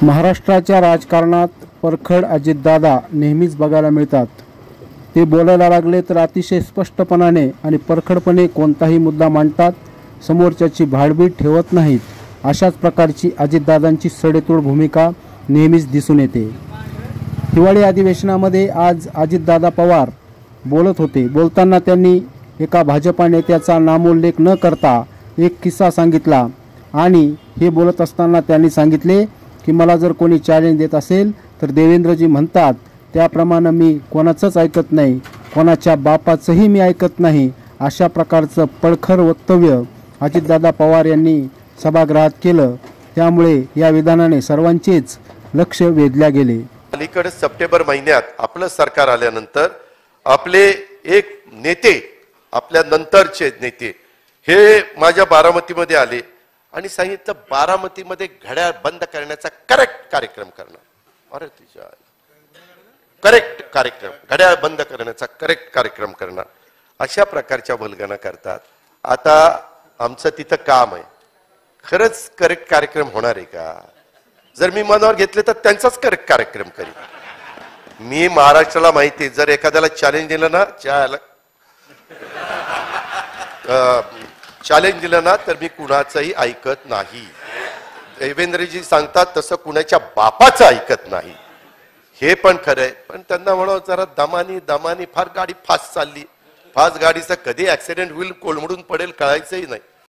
महाराष्ट्राच्या राजकारणात परखड अजितदादा नेहमीच बघायला मिळतात। ते बोलायला लागले तर अतिशय स्पष्टपणाने आणि परखडपणे कोणताही मुद्दा मांडतात, समोरच्याची भाडबीड ठेवत नाहीत। अशाच प्रकारची अजितदादांची सडेतोड भूमिका नेहमीच दिसून येते। हिवाळी अधिवेशनामध्ये आज अजितदादा पवार बोलत होते। बोलताना त्यांनी एका भाजपा नेत्याचा नामोल्लेख न करता एक किस्सा सांगितला आणि हे बोलत असताना त्यांनी सांगितले की मला जर कोणी चॅलेंज देत असेल तर देवेंद्रजी म्हणतात त्याप्रमाणे मी कोणाचंच ऐकत नाही, कोणाच्या बापाचंही मी ऐकत नाही। अशा प्रकारचं पळखर वक्तव्य अजितदादा पवार यांनी सभागृहात केलं। त्यामुळे या विधानाने सर्वांचेच लक्ष वेधल्या गेले। अलीकडे सप्टेंबर महिन्यात आपलं सरकार आल्यानंतर आपले एक नेते, आपल्या नंतरचे नेते हे माझ्या बारामतीमध्ये आले आणि सांगितलं बारामतीमध्ये घड्याळ बंद करण्याचा करेक्ट कार्यक्रम करणार। अरे तुझ्या करेक्ट कार्यक्रम, घड्याळ बंद करण्याचा करेक्ट कार्यक्रम करणार, अशा प्रकारच्या वल्गना करतात। आता आमचं तिथं काम आहे, खरंच करेक्ट कार्यक्रम होणार आहे का? जर मी मनावर घेतले तर त्यांचाच करेक्ट कार्यक्रम करीन। मी महाराष्ट्राला माहिती, जर एखाद्याला चॅलेंज दिलं ना, चॅलेंज दिलं ना तर मी कुणाचंही ऐकत नाही। देवेंद्रजी सांगतात तसं कुणाच्या बापाचं ऐकत नाही, हे पण खरं आहे। पण त्यांना म्हणा जरा दमानी दमानी, फार गाडी फास्ट चालली, फास्ट गाडीचा कधी ऍक्सिडेंट होईल, कोलमडून पडेल कळायचंही नाही।